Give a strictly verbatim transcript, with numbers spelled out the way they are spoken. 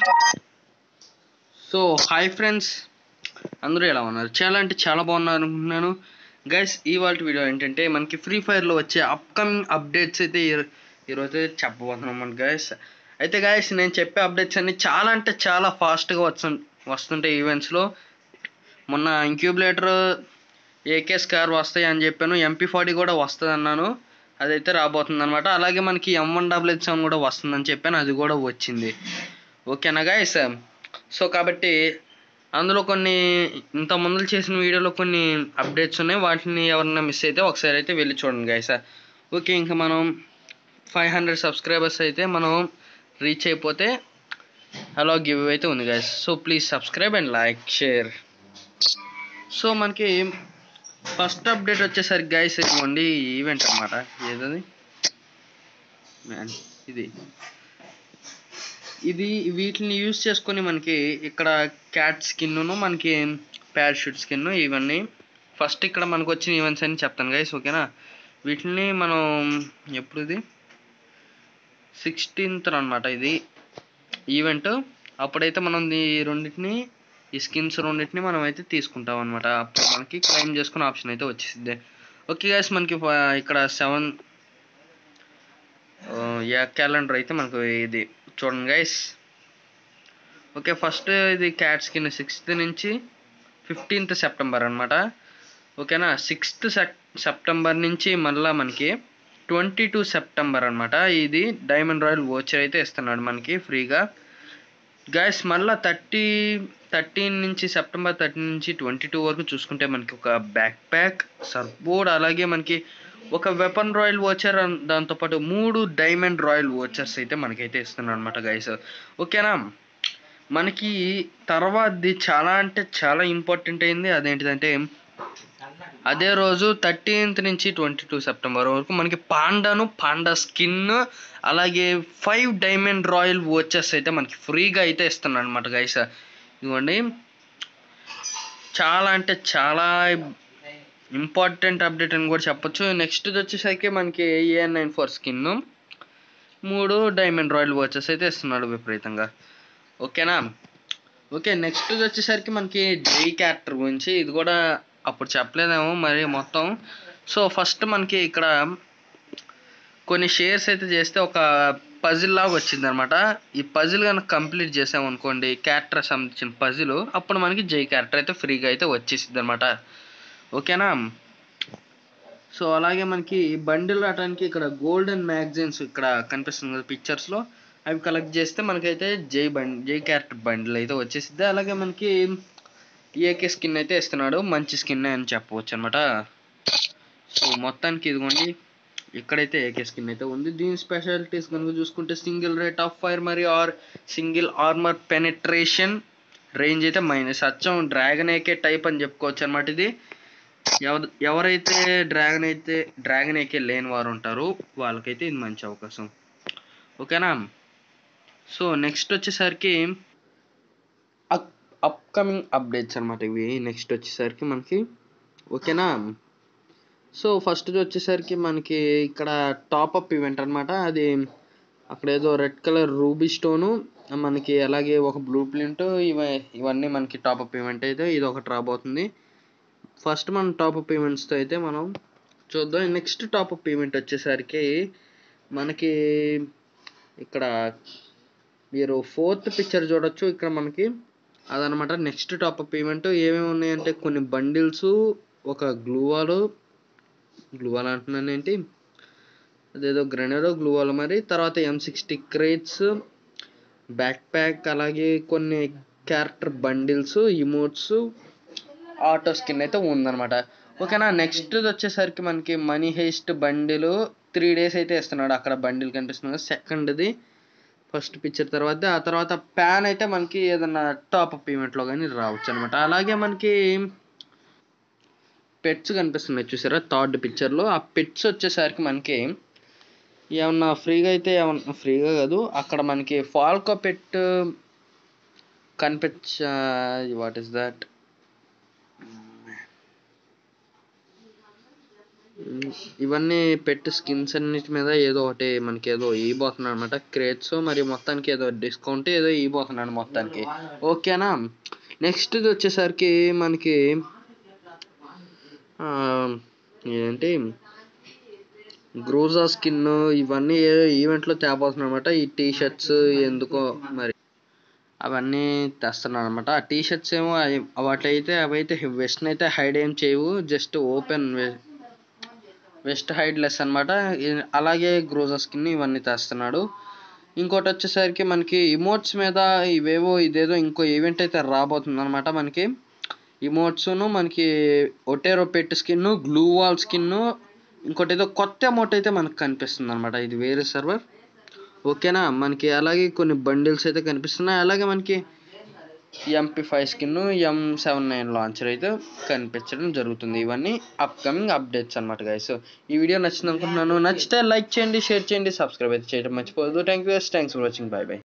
So hi friends, అందరూ ఎలా ఉన్నారు? చాలా అంటే చాలా బాగున్నారు అనుకుంటున్నాను. గైస్, ఇవాళ వీడియో ఏంటంటే మనకి ఫ్రీ ఫైర్లో వచ్చే అప్కమింగ్ అప్డేట్స్ అయితే ఈ- ఈరోజు చెప్పబోతున్నాం మన గైస్. అయితే గైస్, నేను చెప్పే అప్డేట్స్ అన్ని చాలా అంటే చాలా ఫాస్ట్గా వస్తు వస్తుంటాయి ఈవెంట్స్లో. మొన్న ఇంక్యూబులేటర్ ఏకే స్కార్ వస్తాయి అని చెప్పాను, ఎంపీ ఫార్టీ కూడా వస్తుంది అన్నాను, అదైతే రాబోతుంది అనమాట. అలాగే మనకి M one double H seven కూడా వస్తుందని చెప్పాను, అది కూడా వచ్చింది. ఓకేనా గైస్? సో కాబట్టి అందులో కొన్ని ఇంత ముందు చేసిన వీడియోలో కొన్ని అప్డేట్స్ ఉన్నాయి, వాటిని ఎవరైనా మిస్ అయితే ఒకసారి అయితే వెళ్ళి చూడండి గైస్. ఓకే, ఇంకా మనం ఫైవ్ హండ్రెడ్ సబ్స్క్రైబర్స్ అయితే మనం రీచ్ అయిపోతే అలా గివ్ అయితే ఉంది guys. So please subscribe and like share. So మనకి ఫస్ట్ అప్డేట్ వచ్చేసరికి గైస్ ఇదిగోండి ఈవెంట్ అనమాట. ఏదది మ్యాన్, ఇది ఇది వీటిని యూజ్ చేసుకొని మనకి ఇక్కడ క్యాట్ స్కిన్, మనకి ప్యారాషూట్ స్కిన్, ఇవన్నీ ఫస్ట్ ఇక్కడ మనకు వచ్చిన ఈవెంట్స్ అని చెప్తాను గైస్. ఓకేనా? వీటిని మనం ఎప్పుడు, ఇది సిక్స్టీన్త్ అనమాట ఇది ఈవెంట్. అప్పుడైతే మనం ఈ రెండింటిని, ఈ స్కిన్స్ రెండింటిని మనం అయితే తీసుకుంటాం అనమాట. అప్పుడు మనకి క్లెయిమ్ చేసుకునే ఆప్షన్ అయితే వచ్చేసింది. ఓకే గైస్, మనకి ఇక్కడ సెవెన్ యా క్యాలెండర్ అయితే మనకు ఇది చూడండి గైస్. ఓకే, ఫస్ట్ ఇది క్యాట్ స్కిన్ సిక్స్త్ నుంచి ఫిఫ్టీన్త్ సెప్టెంబర్ అనమాట. ఓకేనా? సిక్స్త్ సెప్టెంబర్ నుంచి మళ్ళీ మనకి ట్వంటీ టూ సెప్టెంబర్ అనమాట. ఇది డైమండ్ రాయల్ వోచర్ అయితే ఇస్తున్నాడు మనకి ఫ్రీగా గైస్. మళ్ళీ థర్టీ థర్టీన్ నుంచి సెప్టెంబర్ థర్టీన్ నుంచి ట్వంటీ టూ వరకు చూసుకుంటే మనకి ఒక బ్యాక్ ప్యాక్, సర్బోర్డ్, అలాగే మనకి ఒక వెపన్ రాయల్ వోచర్, దాంతోపాటు మూడు డైమండ్ రాయల్ వోచర్స్ అయితే మనకైతే ఇస్తున్నాడు అనమాట గైస్. ఓకేనా? మనకి తర్వాతది చాలా అంటే చాలా ఇంపార్టెంట్ అయింది. అదేంటిదంటే అదే రోజు థర్టీన్త్ నుంచి ట్వంటీ టూ సెప్టెంబర్ వరకు మనకి పాండాను, పాండా స్కిన్, అలాగే ఫైవ్ డైమండ్ రాయల్ వోచర్స్ అయితే మనకి ఫ్రీగా అయితే ఇస్తున్నాడు అనమాట గైస్. ఇదిగోండి, చాలా అంటే చాలా ఇంపార్టెంట్ అప్డేట్ అని కూడా చెప్పొచ్చు. నెక్స్ట్ వచ్చేసరికి మనకి ఏ నైన్ ఫోర్ స్కిన్, మూడు డైమండ్ రాయల్ వోచర్స్ అయితే ఇస్తున్నాడు విపరీతంగా. ఓకేనా? ఓకే, నెక్స్ట్ వచ్చేసరికి మనకి జై క్యారెక్టర్ గురించి, ఇది కూడా అప్పుడు చెప్పలేదేమో మరి మొత్తం. సో ఫస్ట్ మనకి ఇక్కడ కొన్ని షేర్స్ అయితే చేస్తే ఒక పజిల్ లాగా వచ్చింది అనమాట. ఈ పజిల్ కనుక కంప్లీట్ చేసామనుకోండి, క్యారెక్టర్ సంబంధించిన పజిల్, అప్పుడు మనకి జై క్యారెక్టర్ అయితే ఫ్రీగా అయితే వచ్చేసింది అనమాట. ఓకేనా? సో అలాగే మనకి బండిల్ రావడానికి ఇక్కడ గోల్డెన్ మ్యాగజైన్స్ ఇక్కడ కనిపిస్తుంది కదా పిక్చర్స్లో, అవి కలెక్ట్ చేస్తే మనకైతే జై బండ్ జై క్యారెక్టర్ బండిల్ అయితే వచ్చేసిద్ది. అలాగే మనకి ఏకే స్కిన్ అయితే ఇస్తున్నాడు, మంచి స్కిన్ అని చెప్పవచ్చు అనమాట. సో మొత్తానికి ఇదిగోండి, ఇక్కడైతే ఏకే స్కిన్ అయితే ఉంది. దీని స్పెషాలిటీస్ కనుక చూసుకుంటే సింగిల్ రేట్ ఆఫ్ ఫైర్ మరియు R single armour penetration range అయితే మైనస్, అచ్చం డ్రాగన్ ఏకే టైప్ అని చెప్పుకోవచ్చు అనమాట. ఇది ఎవ ఎవరైతే డ్రాగన్ అయితే డ్రాగన్ ఏకే లేని వారు ఉంటారో వాళ్ళకైతే ఇది మంచి అవకాశం. ఓకేనా? సో నెక్స్ట్ వచ్చేసరికి అప్ అప్కమింగ్ అప్డేట్స్ అనమాట ఇవి. నెక్స్ట్ వచ్చేసరికి మనకి ఓకేనా. సో ఫస్ట్ వచ్చేసరికి మనకి ఇక్కడ టాప్అప్ ఈవెంట్ అనమాట. అది అక్కడ ఏదో రెడ్ కలర్ రూబీ స్టోను మనకి, అలాగే ఒక బ్లూ ప్రింట్, ఇవ ఇవన్నీ మనకి టాప్అప్ ఈవెంట్ అయితే ఇది ఒకటి రాబోతుంది. ఫస్ట్ మనం టాప్అప్ ఈవెంట్స్తో అయితే మనం చూద్దాం. నెక్స్ట్ టాప్అప్ ఈవెంట్ వచ్చేసరికి మనకి ఇక్కడ మీరు ఫోర్త్ పిక్చర్ చూడొచ్చు, ఇక్కడ మనకి అదనమాట నెక్స్ట్ టాప్అప్ ఈవెంట్. ఏమేమి ఉన్నాయంటే కొన్ని బండిల్స్, ఒక గ్లూవాలు, గ్లూవాల్ అంటున్నాను ఏంటి, అదేదో గ్రెనేడో గ్లూవాల్, మరి తర్వాత M sixty crates, backpack, అలాగే కొన్ని character bundles, emotes, auto skin అయితే ఉందన్నమాట. ఓకేనా? నెక్స్ట్ వచ్చేసరికి మనకి Money Heist bundle three days అయితే ఇస్తున్నాడు. అక్కడ బండిల్ కనిపిస్తుంది సెకండ్ది ఫస్ట్ పిక్చర్ తర్వాత. ఆ తర్వాత ప్యాన్ అయితే మనకి ఏదన్నా టాప్అప్ ఈవెంట్లో కానీ రావచ్చు అనమాట. అలాగే మనకి పెట్స్ కనిపిస్తున్నాయి చూసారా థర్డ్ పిక్చర్లో, ఆ పెట్స్ వచ్చేసరికి మనకి ఏమన్నా ఫ్రీగా అయితే, ఏమన్నా ఫ్రీగా కాదు, అక్కడ మనకి ఫాల్కో పెట్ కనిపించ, వాట్ ఈస్ దట్, ఉమ్, ఇవన్నీ పెట్టి స్కిన్స్ అన్నిటి మీద ఏదో ఒకటి మనకి ఏదో ఇవ్వబోతున్నాడు అనమాట. క్రేట్స్ మరియు మొత్తానికి ఏదో డిస్కౌంట్ ఏదో ఇవ్వబోతున్నాడు మొత్తానికి. ఓకేనా. నెక్స్ట్ వచ్చేసరికి మనకి ఆ, ఏంటి గ్రోజా స్కిన్ ఇవన్నీ ఏదో ఈవెంట్లో తేబోతున్నాడు అనమాట. ఈ టీ షర్ట్స్ ఎందుకో మరి అవన్నీ తెస్తున్నాడు అనమాట. ఆ టీ షర్ట్స్ ఏమో అవి వాటైతే అవైతే వెస్ట్ని అయితే హైడ్ ఏం చేయవు, just open vest hide less అనమాట. అలాగే గ్రోజా స్కిన్ ఇవన్నీ తెస్తున్నాడు. ఇంకోటి వచ్చేసరికి మనకి ఇమోట్స్ మీద ఇవేవో ఇదేదో ఇంకో ఈవెంట్ అయితే రాబోతుంది అనమాట. మనకి ఇమోట్స్ను మనకి Otero pet skin, gloo wall skin, ఇంకోటి ఏదో కొత్త అమౌంట్ అయితే మనకు కనిపిస్తుంది అనమాట. ఇది వేరే సర్వర్. ఓకేనా. మనకి అలాగే కొన్ని బండిల్స్ అయితే కనిపిస్తున్నాయి. అలాగే మనకి MP five skin, M seven nine launcher అయితే కనిపించడం జరుగుతుంది. ఇవన్నీ అప్కమింగ్ అప్డేట్స్ అనమాట గైస్. ఈ వీడియో నచ్చింది అనుకుంటున్నాను. నచ్చితే లైక్ చేయండి, షేర్ చేయండి, సబ్స్క్రైబ్ అయితే చేయడం మర్చిపోవద్దు. Thank you, thanks for watching. Bye by.